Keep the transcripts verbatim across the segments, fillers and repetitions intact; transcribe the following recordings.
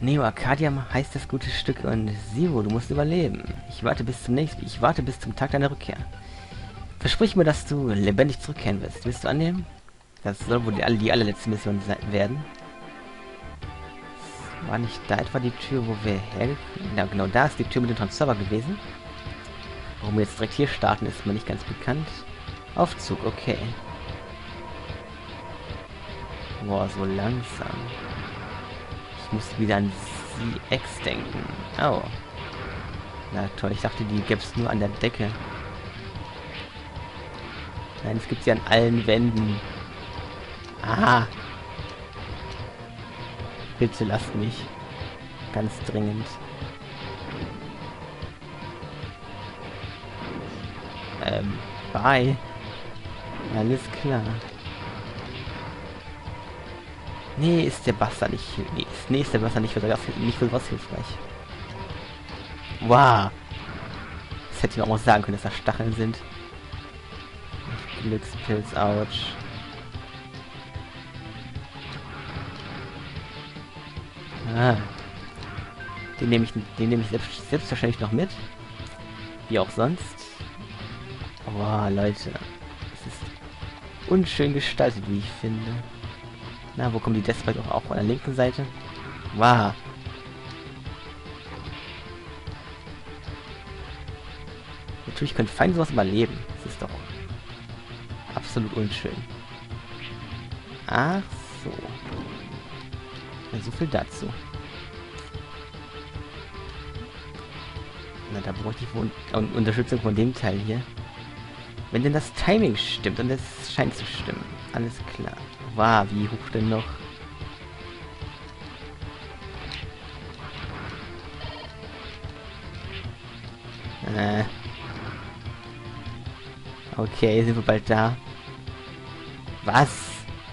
Neo Arcadia heißt das gute Stück und Zero, du musst überleben. Ich warte bis zum nächsten, ich warte bis zum Tag deiner Rückkehr. Versprich mir, dass du lebendig zurückkehren wirst. Willst du annehmen? Das soll wohl die, alle, die allerletzte Mission werden. War nicht da etwa die Tür, wo wir hergekommen sind? Ja, genau, da ist die Tür mit dem Transserver gewesen. Warum wir jetzt direkt hier starten, ist mir nicht ganz bekannt. Aufzug, okay. Boah, so langsam. Ich muss wieder an C X denken. Oh. Na toll, ich dachte, die gäbe es nur an der Decke. Nein, es gibt sie an allen Wänden. Aha. Bitte lasst mich. Ganz dringend. Ähm, bye. Alles klar. Nee, ist der Buster nicht... Nee, ist, nee, ist der Buster nicht für, nicht für was hilfreich. Wow. Das hätte ich mir auch mal sagen können, dass das Stacheln sind. Glückspilz, ouch. Ah. Den nehme ich, den nehme ich selbst, selbstverständlich noch mit. Wie auch sonst. Boah, Leute. Es ist unschön gestaltet, wie ich finde. Na, wo kommen die Deathbite auch, auch an der linken Seite? Wow. Natürlich können Feinde sowas überleben. Das ist doch absolut unschön. Ach so. Ja, so viel dazu. Na, da bräuchte ich wohl un Unterstützung von dem Teil hier. Wenn denn das Timing stimmt, und es scheint zu stimmen. Alles klar. Wow, wie hoch denn noch? Äh. Okay, sind wir bald da. Was?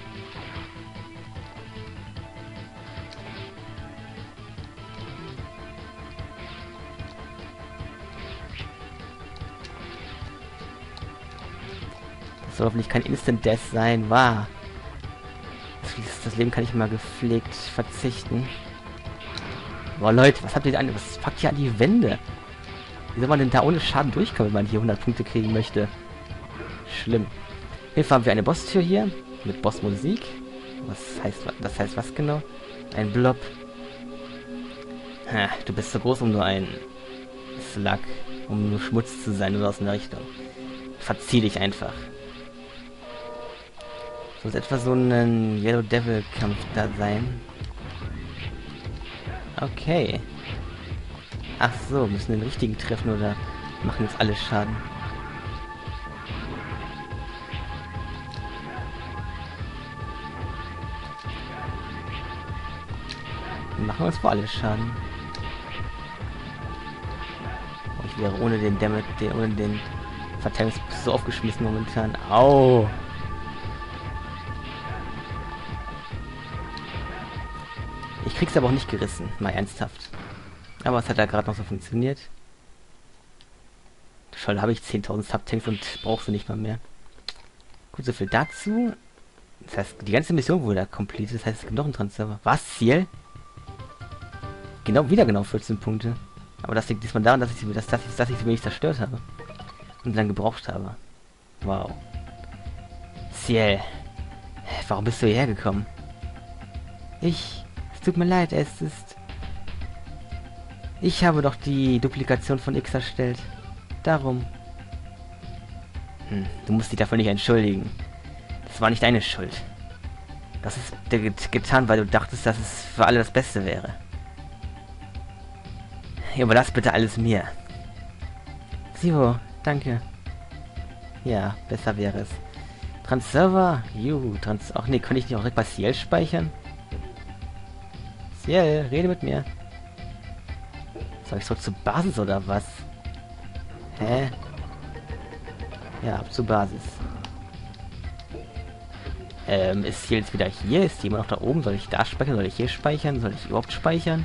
Das soll hoffentlich kein Instant Death sein. Wow. Das, das Leben kann ich mal gepflegt verzichten. Boah, Leute, was habt ihr an? Was packt ihr an die Wände? Wie soll man denn da ohne Schaden durchkommen, wenn man hier hundert Punkte kriegen möchte? Schlimm. Hier haben wir eine Bosstür hier mit Bossmusik. Was heißt das heißt was genau? Ein Blob. Ha, du bist so groß, um nur ein Slug, um nur Schmutz zu sein oder aus einer Richtung. Verzieh dich einfach. Soll es etwa so ein Yellow Devil Kampf da sein? Okay. Ach so, müssen den richtigen treffen oder machen jetzt alle Schaden? Wir machen uns vor alle Schaden. Oh, ich wäre ohne den Damage, den, ohne den Verteidigungsboost so aufgeschmissen momentan. Au! Ich krieg's aber auch nicht gerissen, mal ernsthaft. Aber es hat da gerade noch so funktioniert. Schon habe ich zehntausend Subtanks und brauche sie nicht mal mehr. Gut, so viel dazu. Das heißt, die ganze Mission wurde da komplett. Das heißt, es gibt noch einen Transserver. Was? Ziel? Genau, wieder genau vierzehn Punkte. Aber das liegt diesmal daran, dass ich sie, dass, dass ich, dass ich sie wenig zerstört habe. Und dann gebraucht habe. Wow. Ciel. Warum bist du hierher gekommen? Ich. Es tut mir leid, es ist... Ich habe doch die Duplikation von X erstellt. Darum. Hm, du musst dich dafür nicht entschuldigen. Das war nicht deine Schuld. Das ist get getan, weil du dachtest, dass es für alle das Beste wäre. Überlass bitte alles mir. Zero, danke. Ja, besser wäre es. Transserver? Juhu, Trans... Ach nee, könnte ich nicht auch direkt bei Ciel speichern? Ciel, rede mit mir. Soll ich zurück zur Basis oder was? Hä? Ja, ab zur Basis. Ähm, ist Ciel jetzt wieder hier? Ist die immer noch da oben? Soll ich da speichern? Soll ich hier speichern? Soll ich überhaupt speichern?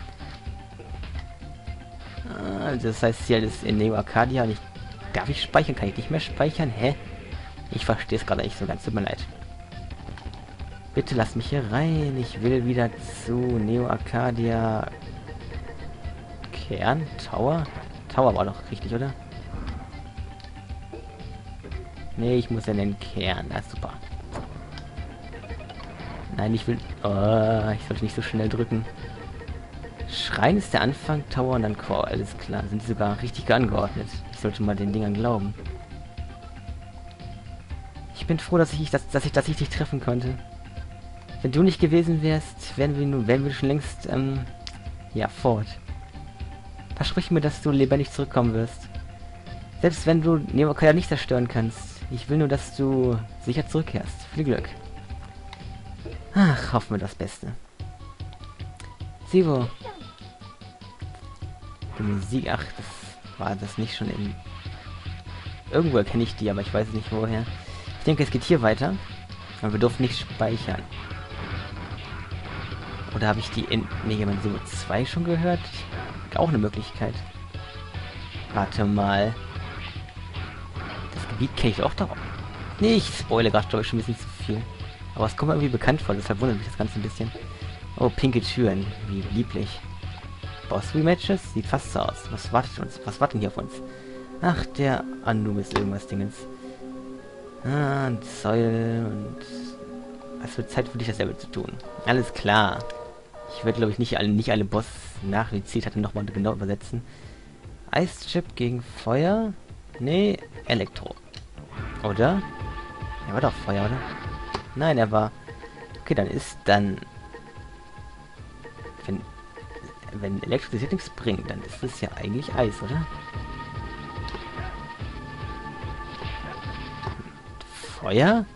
Ah, das heißt, Ciel ist in Neo Arcadia und ich... Darf ich speichern? Kann ich nicht mehr speichern? Hä? Ich verstehe es gerade nicht so ganz. Tut mir leid. Bitte lass mich hier rein. Ich will wieder zu Neo Arcadia Kern? Tower? Tower war doch richtig, oder? Nee, ich muss in den Kern. Na, super. Nein, ich will... Oh, ich sollte nicht so schnell drücken. Schrein ist der Anfang, Tower und dann Core. Alles klar. Sind die sogar richtig angeordnet. Ich sollte mal den Dingern glauben. Ich bin froh, dass ich, dass, dass ich, dass ich dich treffen konnte. Wenn du nicht gewesen wärst, wären wir nun, wären wir schon längst, ähm, ja, fort. Versprich mir, dass du lebendig zurückkommen wirst. Selbst wenn du Neokaya nicht zerstören kannst. Ich will nur, dass du sicher zurückkehrst. Viel Glück. Ach, hoffen wir das Beste. Sivo. Die Musik, ach, das war das nicht schon in... Irgendwo erkenne ich die, aber ich weiß nicht woher. Ich denke, es geht hier weiter. Aber wir dürfen nicht speichern. Oder habe ich die in... Ne, jemand Sivo zwei schon gehört? Auch eine Möglichkeit. Warte mal. Das Gebiet kenne ich auch doch. Nee, ich spoilere gerade, glaube ich, schon ein bisschen zu viel. Aber es kommt mir irgendwie bekannt vor, deshalb wundert mich das Ganze ein bisschen. Oh, pinke Türen. Wie lieblich. Boss-Rematches? Sieht fast so aus. Was wartet uns? Was wartet denn hier auf uns? Ach, der Anubis irgendwas Dingens. Ah, ein Zoll und... Es wird Zeit für dich, dasselbe zu tun. Alles klar. Ich werde, glaube ich, nicht alle, nicht alle Boss nach, wie Ziel hatte, nochmal genau übersetzen. Eischip gegen Feuer? Nee, Elektro. Oder? Er war doch Feuer, oder? Nein, er war... Okay, dann ist dann... Wenn... Wenn Elektrizität nichts bringt, dann ist es ja eigentlich Eis, oder? Feuer?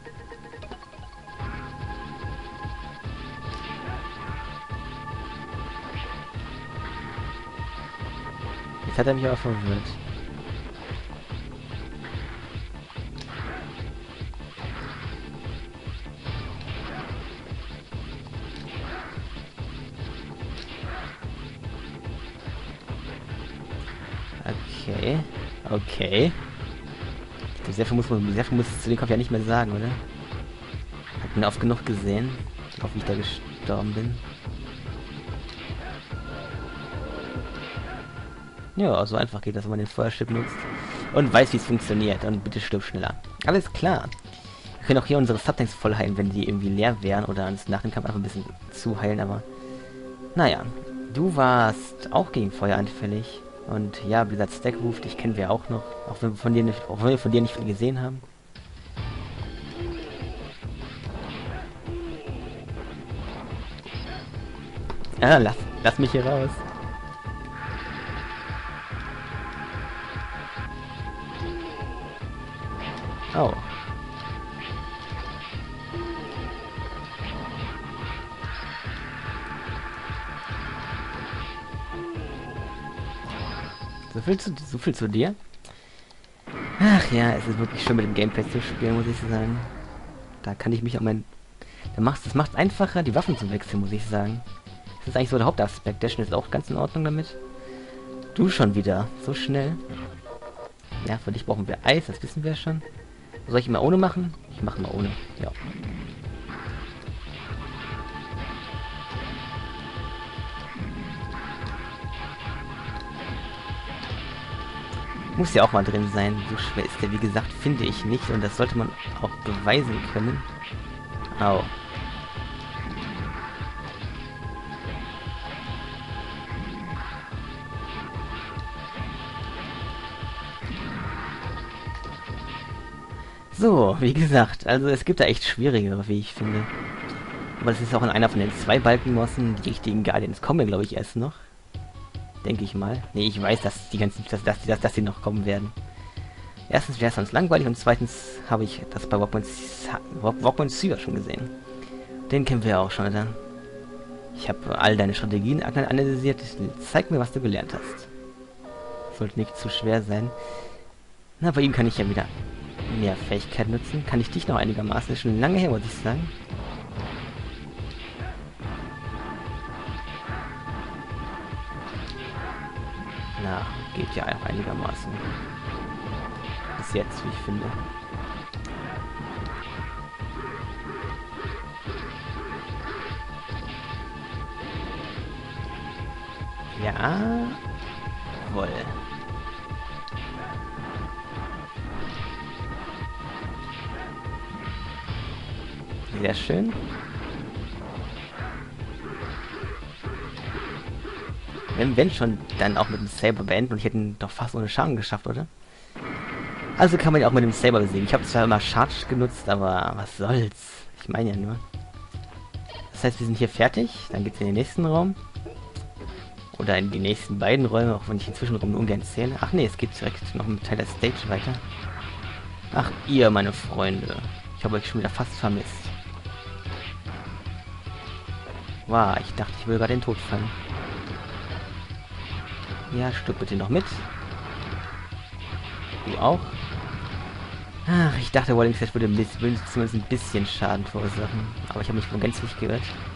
Jetzt hat er mich aber verwirrt. Okay. Okay. Sehr viel muss man, sehr viel muss es zu dem Kampf ja nicht mehr sagen, oder? Hat ihn oft genug gesehen, auch wie ich da gestorben bin. Ja, so einfach geht das, wenn man den Feuerchip nutzt. Und weiß, wie es funktioniert. Und bitte stirb schneller. Alles klar. Wir können auch hier unsere Subtanks voll heilen, wenn die irgendwie leer wären. Oder uns nach dem Kampf einfach ein bisschen zu heilen, aber... Naja. Du warst auch gegen Feuer anfällig. Und ja, Blizzard Stack ruft, dich kennen wir auch noch. Auch wenn wir von dir nicht, auch wenn wir von dir nicht viel gesehen haben. Ah, lass, lass mich hier raus. Oh. So viel zu, so viel zu dir. Ach ja, es ist wirklich schön mit dem Gamepad zu spielen, muss ich sagen. Da kann ich mich auch mein... Da macht's, das macht es einfacher, die Waffen zu wechseln, muss ich sagen. Das ist eigentlich so der Hauptaspekt. Dashen ist auch ganz in Ordnung damit. Du schon wieder. So schnell. Ja, für dich brauchen wir Eis, das wissen wir schon. Soll ich immer ohne machen? Ich mache mal ohne. Ja. Muss ja auch mal drin sein. So schwer ist der, wie gesagt, finde ich nicht. Und das sollte man auch beweisen können. Au. So, wie gesagt, also es gibt da echt schwierigere, wie ich finde. Aber das ist auch in einer von den zwei Balkenmossen. Die richtigen Guardians kommen, glaube ich, erst noch. Denke ich mal. Nee, ich weiß, dass die ganzen, dass, dass, dass, dass die noch kommen werden. Erstens wäre es sonst langweilig und zweitens habe ich das bei Walkman Seer schon gesehen. Den kennen wir ja auch schon, oder? Ich habe all deine Strategien analysiert. Zeig mir, was du gelernt hast. Sollte nicht zu schwer sein. Na, bei ihm kann ich ja wieder mehr Fähigkeit nutzen. Kann ich dich noch einigermaßen? Ist schon lange her, muss ich sagen. Na, geht ja auch einigermaßen. Bis jetzt, wie ich finde. Ja. Jawohl. Sehr schön. Wenn, wenn schon, dann auch mit dem Saber beenden und ich hätte ihn doch fast ohne Schaden geschafft, oder? Also kann man ja auch mit dem Saber besiegen. Ich habe zwar immer Charge genutzt, aber was soll's. Ich meine ja nur. Das heißt, wir sind hier fertig. Dann geht's in den nächsten Raum. Oder in die nächsten beiden Räume, auch wenn ich inzwischen rum ungern zähle. Ach nee, es geht direkt noch mit Teil der Stage weiter. Ach, ihr, meine Freunde. Ich habe euch schon wieder fast vermisst. Wow, ich dachte, ich würde gerade den Tod fallen. Ja, stirb bitte noch mit. Du auch. Ach, ich dachte, Walling Slash würde, würde zumindest ein bisschen Schaden verursachen. Aber ich habe mich wohl gänzlich geirrt.